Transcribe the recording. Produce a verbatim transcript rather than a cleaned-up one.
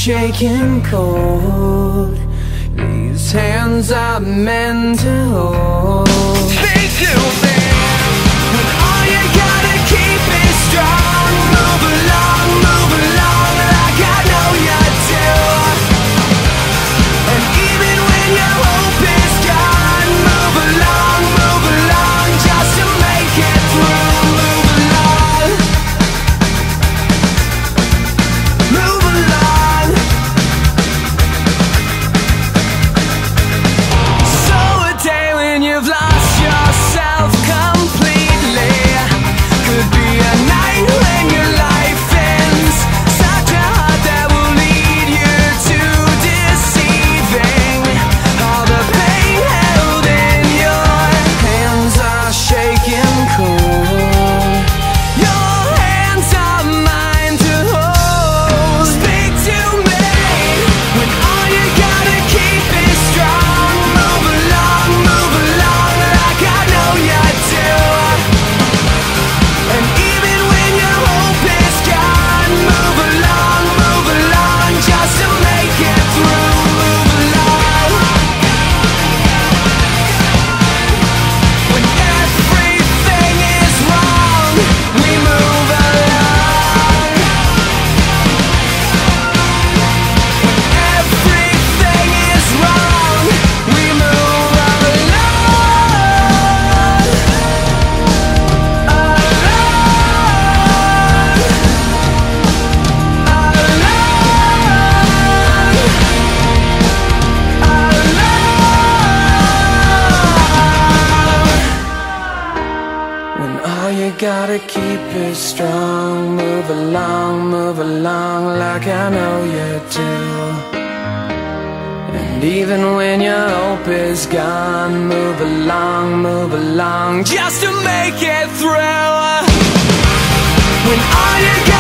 shaking cold. These hands are meant to hold. Speak to me when all you gotta keep is strong. Move along, move along like I know you do. And even when your hope is gone, move along, move along just to make it through. Move along, move along. So a day when you've lost yourself completely could be a night when your life ends. Such a heart that will lead you to deceiving. All the pain held in your hands are shaking cold. Your hands are mine to hold. Speak to me when all you gotta keep is strong. Move along, move along like I know you do. And even when your hope is gone, move along, move along just to make it through. Move along when everything is wrong. We move along when everything is wrong. We move along, when all you gotta keep is strong. Move along, move along like I know you do. And even when your hope is gone, move along, move along just to make it through. When all you